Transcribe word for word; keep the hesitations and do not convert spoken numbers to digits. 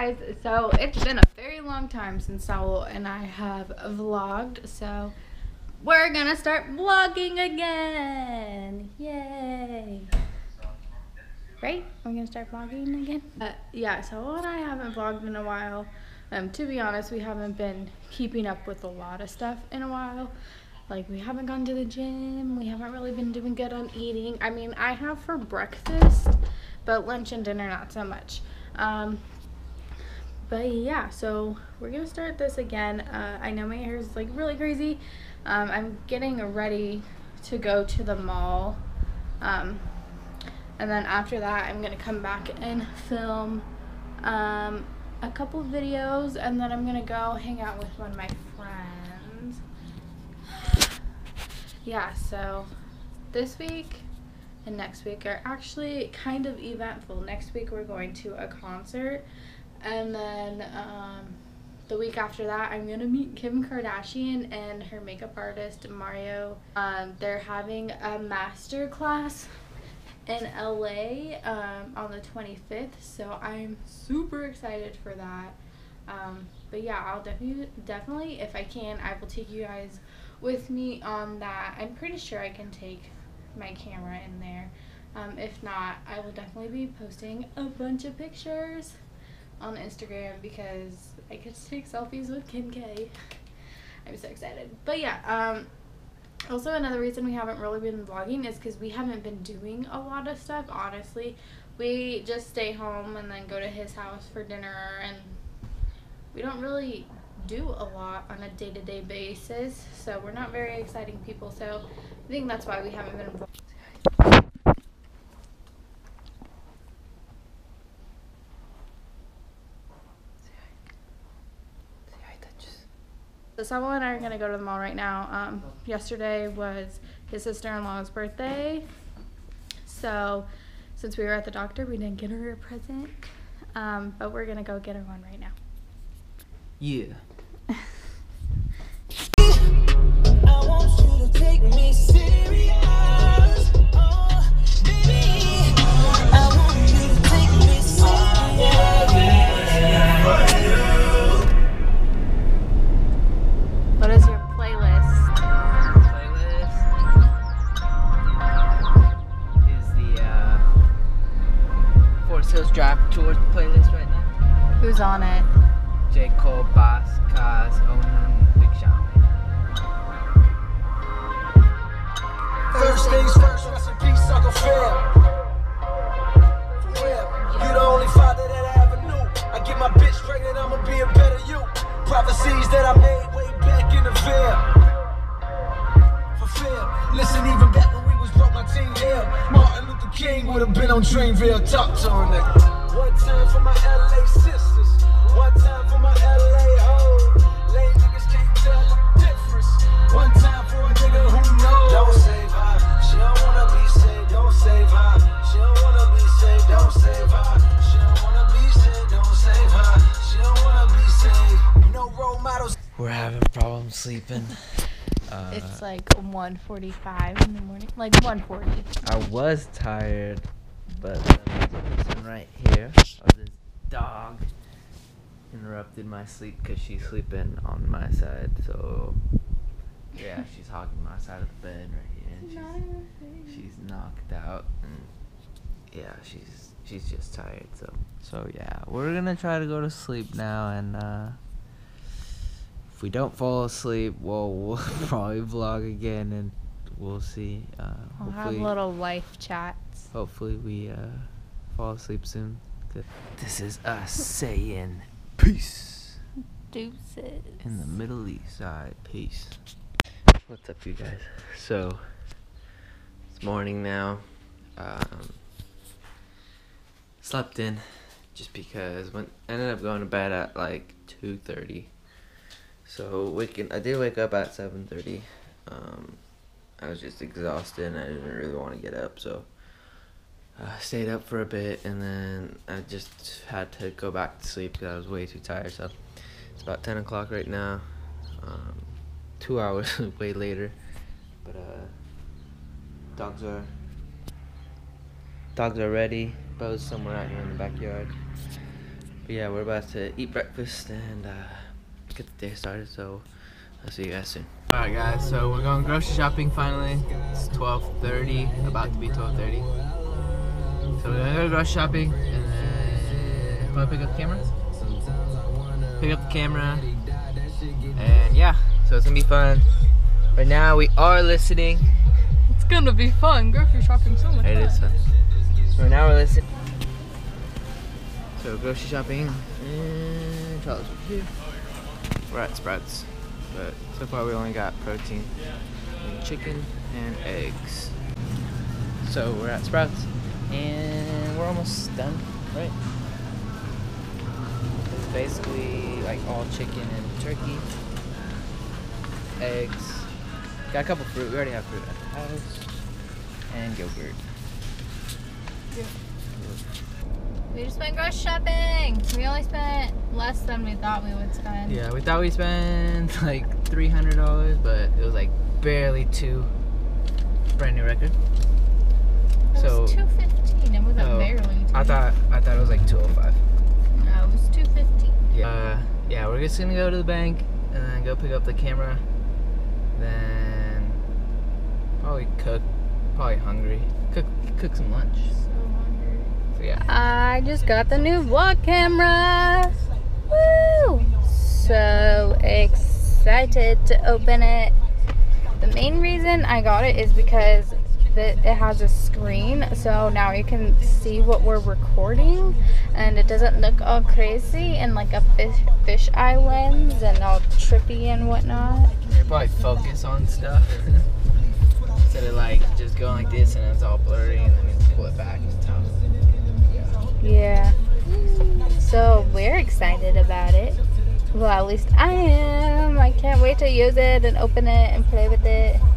guys, so it's been a very long time since Saul and I have vlogged, so we're gonna start vlogging again. Yay! Right? We're gonna start vlogging again? Uh, yeah, Saul and I haven't vlogged in a while. Um, to be honest, we haven't been keeping up with a lot of stuff in a while. Like, we haven't gone to the gym, we haven't really been doing good on eating. I mean, I have for breakfast, but lunch and dinner not so much. Um, but yeah, so we're gonna start this again. Uh, I know my hair is like really crazy. Um, I'm getting ready to go to the mall. Um, and then after that, I'm gonna come back and film um, a couple videos, and then I'm gonna go hang out with one of my friends. Yeah, so this week and next week are actually kind of eventful. Next week we're going to a concert, and then um, the week after that I'm gonna meet Kim Kardashian and her makeup artist Mario. Um, they're having a master class in L A um, on the twenty-fifth, so I'm super excited for that. Um, but yeah, I'll definitely, definitely, if I can, I will take you guys with me on that. I'm pretty sure I can take my camera in there. Um, if not, I will definitely be posting a bunch of pictures on Instagram because I get to take selfies with Kim K. I'm so excited. But yeah, um, also another reason we haven't really been vlogging is because we haven't been doing a lot of stuff, honestly. We just stay home and then go to his house for dinner, and we don't really do a lot on a day-to-day basis, so we're not very exciting people, so I think that's why we haven't been vlogging. So Samuel and I are going to go to the mall right now. Um, yesterday was his sister-in-law's birthday, so since we were at the doctor, we didn't get her a present, um, but we're going to go get her one right now. Yeah. I want you to take me serious. Oh, baby. I want you to take me serious. What is your playlist? Playlist is the uh, Forest Hills Drive Tour playlist right now. Who's on it? J. Cole, Boss, Kaz, Omen, Michala. First things first, rest in peace, Uncle Phil. You the only father that I ever knew. I get my bitch pregnant, I'ma be a better you. Prophecies that I made way back in the veil. Fulfill. Listen, even back when we was broke, my team here. Martin Luther King would have been on Dreamville. Talk to her, nigga. One time for my L A sisters. One time for my L A hoes. Lame niggas can't tell the difference. One time for a nigga who knows. Don't save her. She don't wanna be saved. Don't save her. She don't wanna be saved. Don't save her. She don't wanna be saved. Don't save her. She don't wanna be saved. No role models. We're having problems sleeping. Uh, It's like one forty-five in the morning, like one forty. I was tired, but then this person right here, or this dog, interrupted my sleep because she's sleeping on my side. So yeah, she's hogging my side of the bed right here. And she's, she's knocked out, and yeah, she's she's just tired. So so yeah, we're gonna try to go to sleep now, and uh, if we don't fall asleep, well, we'll probably vlog again, and we'll see. Uh, I'll have hopefully, little life chats. hopefully we uh, fall asleep soon. Good. This is us saying peace. Deuces. In the Middle East side, peace. What's up, you guys? So it's morning now. Um, slept in just because when ended up going to bed at like two thirty. So waking, I did wake up at seven thirty. Um, I was just exhausted and I didn't really want to get up, so I uh, stayed up for a bit, and then I just had to go back to sleep because I was way too tired. So it's about ten o'clock right now. Um, two hours way later, but uh, dogs are dogs are ready. Bo's somewhere out here in the backyard. But yeah, we're about to eat breakfast and uh, get the day started, so I'll see you guys soon. Alright guys, so we're going grocery shopping finally. It's twelve thirty, about to be twelve thirty. So we're gonna go grocery shopping and then wanna pick up the camera? Pick up the camera and yeah, so it's gonna be fun. Right now we are listening. It's gonna be fun. Grocery shopping so much It fun. is fun. So now we're listening. So grocery shopping and Chala's over here. We're at Sprouts, but so far we only got protein, and chicken, and eggs. So we're at Sprouts, and we're almost done, right? It's basically like all chicken and turkey, eggs. Got a couple fruit. We already have fruit at the house, and yogurt. Yeah. We just went grocery shopping. We only spent less than we thought we would spend. Yeah, we thought we spent like three hundred dollars, but it was like barely two. Brand new record. It So was two fifteen. It wasn't oh, barely two. I thought I thought it was like two oh five. No, it was two fifteen. Yeah. Uh, yeah, we're just gonna go to the bank and then go pick up the camera. Then probably cook. Probably hungry. Cook cook some lunch. So yeah. I just got the new vlog camera. Woo! So excited to open it. The main reason I got it is because the, it has a screen, so now you can see what we're recording and it doesn't look all crazy and like a fish, fish eye lens and all trippy and whatnot. You probably focus on stuff instead of like just going like this and it's all blurry and then you pull it back and tough. Yeah. So we're excited about it. Well, at least I am. I can't wait to use it and open it and play with it.